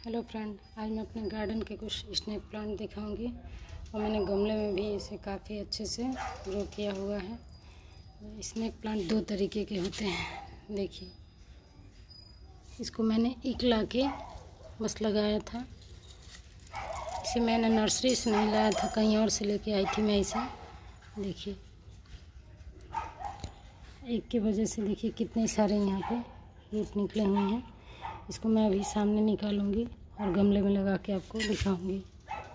Hello friend, आज मैं अपने गार्डन के कुछ स्नेक प्लांट दिखाऊंगी और मैंने गमले में भी इसे काफ़ी अच्छे से ग्रो किया हुआ है। स्नेक प्लांट दो तरीके के होते हैं। देखिए, इसको मैंने इकला के बस लगाया था। इसे मैंने नर्सरी से नहीं लाया था, कहीं और से लेके आई थी मैं इसे। देखिए, एक की वजह से देखिए कितने सारे यहाँ पे रूट निकले हुए हैं। इसको मैं अभी सामने निकालूंगी और गमले में लगा के आपको दिखाऊंगी।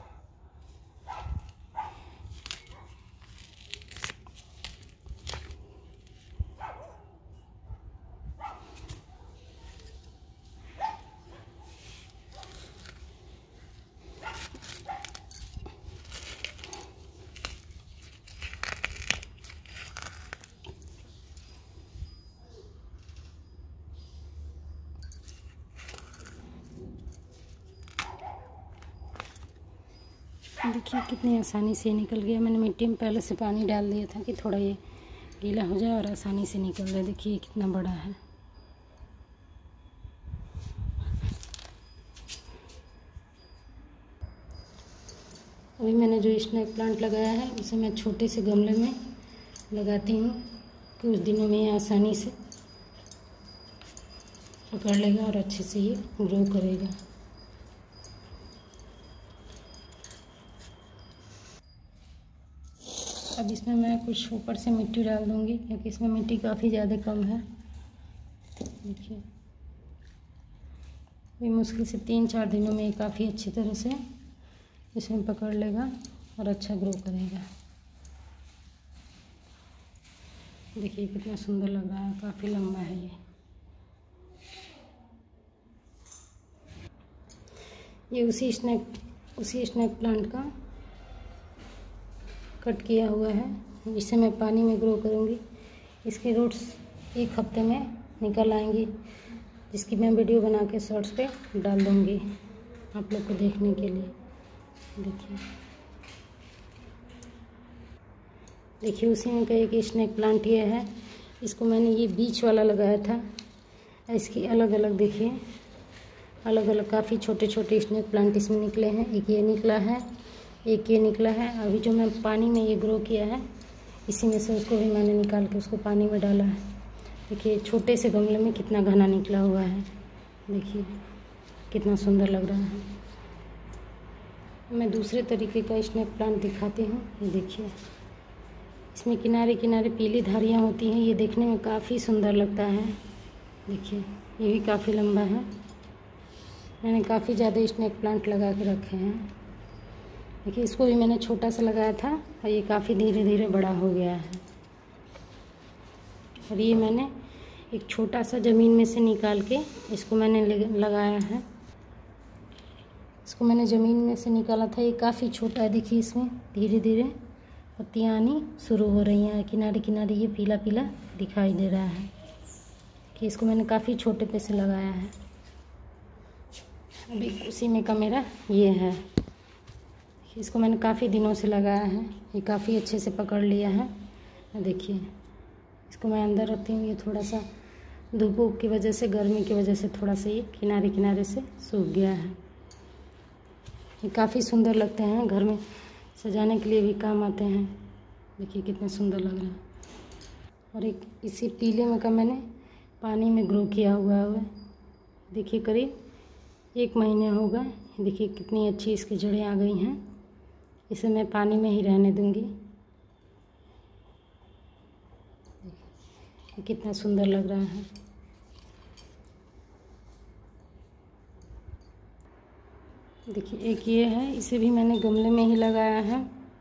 देखिए कितनी आसानी से निकल गया। मैंने मिट्टी में पहले से पानी डाल दिया था कि थोड़ा ये गीला हो जाए और आसानी से निकल जाए। देखिए कितना बड़ा है। अभी मैंने जो स्नेक प्लांट लगाया है उसे मैं छोटे से गमले में लगाती हूँ। कुछ दिनों में ये आसानी से पकड़ लेगा और अच्छे से ये ग्रो करेगा। अब इसमें मैं कुछ ऊपर से मिट्टी डाल दूंगी क्योंकि इसमें मिट्टी काफ़ी ज़्यादा कम है। देखिए, ये मुश्किल से 3-4 दिनों में काफ़ी अच्छी तरह से इसमें पकड़ लेगा और अच्छा ग्रो करेगा। देखिए कितना सुंदर लग रहा है, काफ़ी लंबा है ये उसी स्नेक प्लांट का कट किया हुआ है जिसे मैं पानी में ग्रो करूँगी। इसके रूट्स एक हफ्ते में निकल आएंगी, जिसकी मैं वीडियो बना के शॉर्ट्स पे डाल दूँगी आप लोग को देखने के लिए। देखिए उसी में का एक स्नेक प्लांट ये है। इसको मैंने ये बीच वाला लगाया था। इसकी अलग अलग देखिए, अलग अलग काफ़ी छोटे छोटे स्नेक प्लांट इसमें निकले हैं। एक ये निकला है, एक ये निकला है। अभी जो मैं पानी में ये ग्रो किया है इसी में से उसको भी मैंने निकाल के उसको पानी में डाला है। देखिए छोटे से गमले में कितना घना निकला हुआ है। देखिए कितना सुंदर लग रहा है। मैं दूसरे तरीके का स्नेक प्लांट दिखाती हूँ। ये देखिए, इसमें किनारे किनारे पीली धारियाँ होती हैं। ये देखने में काफ़ी सुंदर लगता है। देखिए ये भी काफ़ी लंबा है। मैंने काफ़ी ज़्यादा स्नेक प्लांट लगा के रखे हैं। देखिए इसको भी मैंने छोटा सा लगाया था और ये काफ़ी धीरे धीरे बड़ा हो गया है। और ये मैंने एक छोटा सा ज़मीन में से निकाल के इसको मैंने लगाया है। इसको मैंने ज़मीन में से निकाला था। ये काफ़ी छोटा है। देखिए इसमें धीरे धीरे पत्तियाँ आनी शुरू हो रही हैं। किनारे किनारे ये पीला पीला दिखाई दे रहा है कि इसको मैंने काफ़ी छोटे पे से लगाया है। अभी उसी में का मेरा ये है। इसको मैंने काफ़ी दिनों से लगाया है। ये काफ़ी अच्छे से पकड़ लिया है। देखिए इसको मैं अंदर रखती हूँ। ये थोड़ा सा धूप की वजह से, गर्मी की वजह से थोड़ा सा ये किनारे किनारे से सूख गया है। ये काफ़ी सुंदर लगते हैं, घर में सजाने के लिए भी काम आते हैं। देखिए कितने सुंदर लग रहे हैं। और एक इसी पीले में का मैंने पानी में ग्रो किया हुआ है। देखिए करीब 1 महीने हो गए। देखिए कितनी अच्छी इसकी जड़ें आ गई हैं। इसे मैं पानी में ही रहने दूंगी। ये कितना सुंदर लग रहा है। देखिए एक ये है, इसे भी मैंने गमले में ही लगाया है।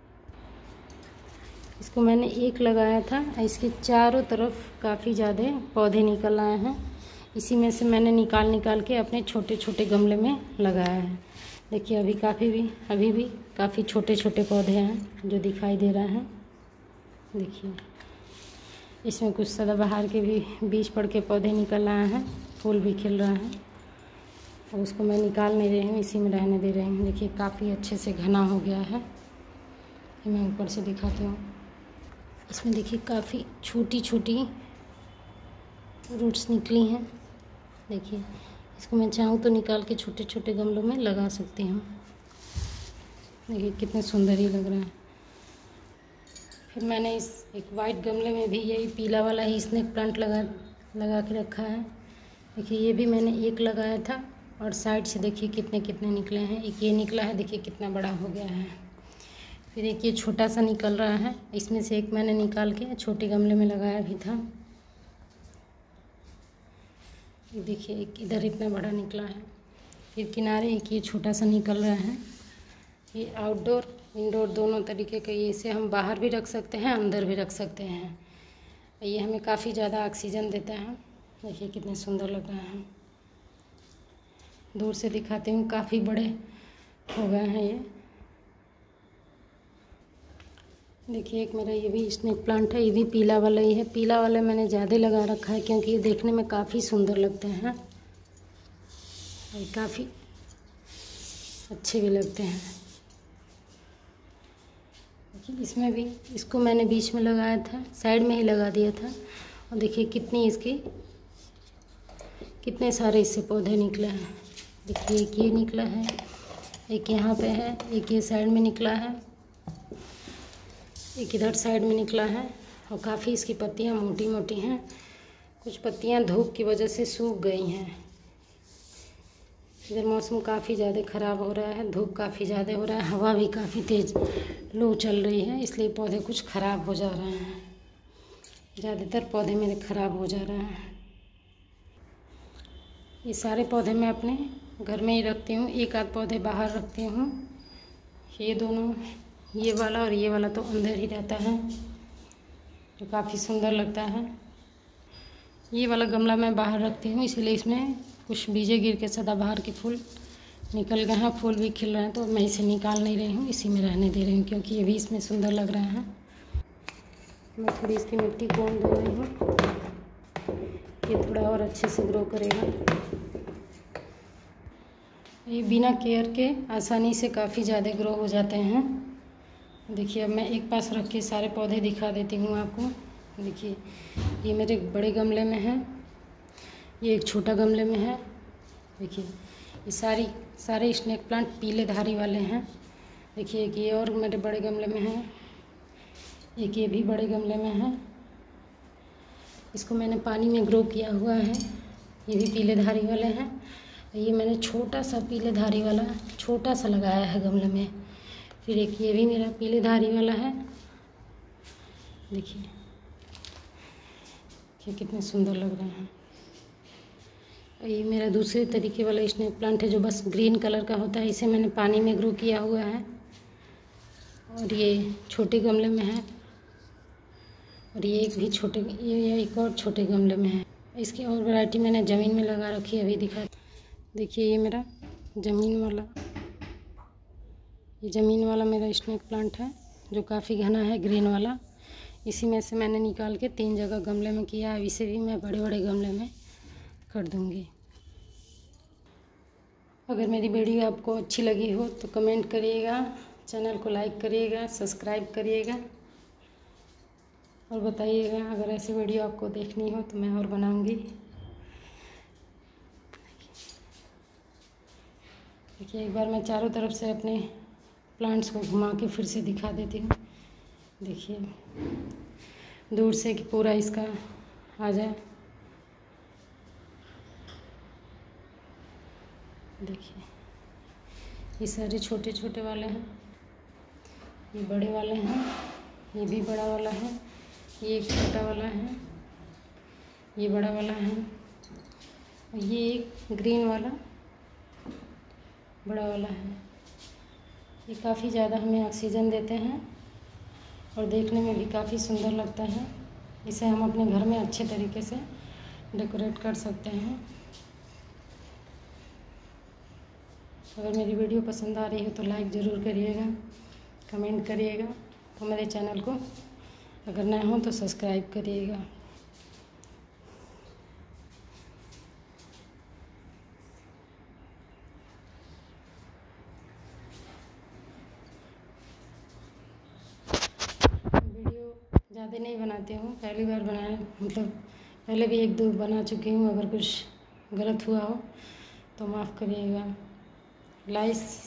इसको मैंने एक लगाया था, इसके चारों तरफ काफ़ी ज़्यादा पौधे निकल आए हैं। इसी में से मैंने निकाल के अपने छोटे छोटे गमले में लगाया है। देखिए अभी भी काफ़ी छोटे छोटे पौधे हैं जो दिखाई दे रहे हैं। देखिए इसमें कुछ सदाबहार के भी बीज पड़ के पौधे निकल आए हैं, फूल भी खिल रहा है। और उसको मैं निकाल नहीं रही हूँ, इसी में रहने दे रही हूँ। देखिए काफ़ी अच्छे से घना हो गया है। मैं ऊपर से दिखाती हूँ। इसमें देखिए काफ़ी छोटी छोटी रूट्स निकली हैं। देखिए इसको मैं चाहूँ तो निकाल के छोटे छोटे गमलों में लगा सकती हूँ। देखिए कितने सुंदर ही लग रहा है। फिर मैंने इस एक वाइट गमले में भी यही पीला वाला ही स्नेक प्लांट लगा के रखा है। देखिए ये भी मैंने एक लगाया था और साइड से देखिए कितने कितने निकले हैं। एक ये निकला है, देखिए कितना बड़ा हो गया है। फिर एक ये छोटा सा निकल रहा है, इसमें से एक मैंने निकाल के छोटे गमले में लगाया भी था। ये देखिए एक इधर इतना बड़ा निकला है। फिर किनारे एक ये छोटा सा निकल रहा है। ये आउटडोर इंडोर दोनों तरीके के, इसे हम बाहर भी रख सकते हैं, अंदर भी रख सकते हैं। ये हमें काफ़ी ज़्यादा ऑक्सीजन देता है। देखिए कितने सुंदर लग रहा है। दूर से दिखाती हूँ, काफ़ी बड़े हो गए हैं ये। देखिए एक मेरा ये भी स्नेक प्लांट है, ये भी पीला वाला ही है। पीला वाला मैंने ज़्यादा लगा रखा है क्योंकि ये देखने में काफ़ी सुंदर लगते हैं और काफ़ी अच्छे भी लगते हैं। देखिए इसमें भी, इसको मैंने बीच में लगाया था, साइड में ही लगा दिया था। और देखिए कितने सारे इससे पौधे निकले हैं। देखिए एक ये निकला है, एक यहाँ पे है, एक ये साइड में निकला है, एक इधर साइड में निकला है। और काफ़ी इसकी पत्तियाँ मोटी मोटी हैं। कुछ पत्तियाँ धूप की वजह से सूख गई हैं। इधर मौसम काफ़ी ज़्यादा ख़राब हो रहा है, धूप काफ़ी ज़्यादा हो रहा है, हवा भी काफ़ी तेज़ लू चल रही है, इसलिए पौधे कुछ ख़राब हो जा रहे हैं। ज़्यादातर पौधे मेरे ख़राब हो जा रहे हैं। ये सारे पौधे मैं अपने घर में ही रखती हूँ, एक आध पौधे बाहर रखती हूँ। ये दोनों, ये वाला और ये वाला तो अंदर ही रहता है, जो काफ़ी सुंदर लगता है। ये वाला गमला मैं बाहर रखती हूँ, इसलिए इसमें कुछ बीजे गिर के सदाबहार के फूल निकल गए हैं, फूल भी खिल रहे हैं, तो मैं इसे निकाल नहीं रही हूँ, इसी में रहने दे रही हूँ क्योंकि ये भी इसमें सुंदर लग रहा है। मैं थोड़ी इसकी मिट्टी कोन दे रही हूँ, ये थोड़ा और अच्छे से ग्रो करेगा। ये बिना केयर के आसानी से काफ़ी ज़्यादा ग्रो हो जाते हैं। देखिए अब मैं एक पास रख के सारे पौधे दिखा देती हूँ आपको। देखिए ये मेरे बड़े गमले में है, ये एक छोटा गमले में है। देखिए ये सारे स्नेक प्लांट पीले धारी वाले हैं। देखिए एक ये और मेरे बड़े गमले में है, एक ये भी बड़े गमले में है। इसको मैंने पानी में ग्रो किया हुआ है, ये भी पीले धारी वाले हैं। ये मैंने छोटा सा पीले धारी वाला छोटा सा लगाया है गमले में। फिर एक ये भी मेरा पीले धारी वाला है। देखिए ये कितने सुंदर लग रहे हैं। ये मेरा दूसरे तरीके वाला स्नेक प्लांट है जो बस ग्रीन कलर का होता है, इसे मैंने पानी में ग्रो किया हुआ है और ये छोटे गमले में है। और ये एक भी छोटे, ये एक और छोटे गमले में है। इसकी और वैरायटी मैंने ज़मीन में लगा रखी है, अभी दिखा। देखिए ये मेरा ज़मीन वाला मेरा स्नेक प्लांट है जो काफ़ी घना है, ग्रीन वाला। इसी में से मैंने निकाल के 3 जगह गमले में किया है। इसे भी मैं बड़े बड़े गमले में कर दूँगी। अगर मेरी वीडियो आपको अच्छी लगी हो तो कमेंट करिएगा, चैनल को लाइक करिएगा, सब्सक्राइब करिएगा और बताइएगा अगर ऐसी वीडियो आपको देखनी हो तो मैं और बनाऊँगी। देखिए एक बार मैं चारों तरफ से अपने प्लांट्स को घुमा के फिर से दिखा देती हूँ। देखिए दूर से कि पूरा इसका आ जाए। देखिए ये सारे छोटे छोटे वाले हैं, ये बड़े वाले हैं, ये भी बड़ा वाला है, ये एक छोटा वाला है, ये बड़ा वाला है, और ये एक ग्रीन वाला बड़ा वाला है। ये काफ़ी ज़्यादा हमें ऑक्सीजन देते हैं और देखने में भी काफ़ी सुंदर लगता है। इसे हम अपने घर में अच्छे तरीके से डेकोरेट कर सकते हैं। अगर मेरी वीडियो पसंद आ रही हो तो लाइक ज़रूर करिएगा, कमेंट करिएगा और मेरे चैनल को अगर नए हो तो सब्सक्राइब करिएगा। वीडियो ज़्यादा नहीं बनाती हूँ, पहली बार बनाया, मतलब पहले भी 1-2 बना चुकी हूँ। अगर कुछ गलत हुआ हो तो माफ़ करिएगा। लाइक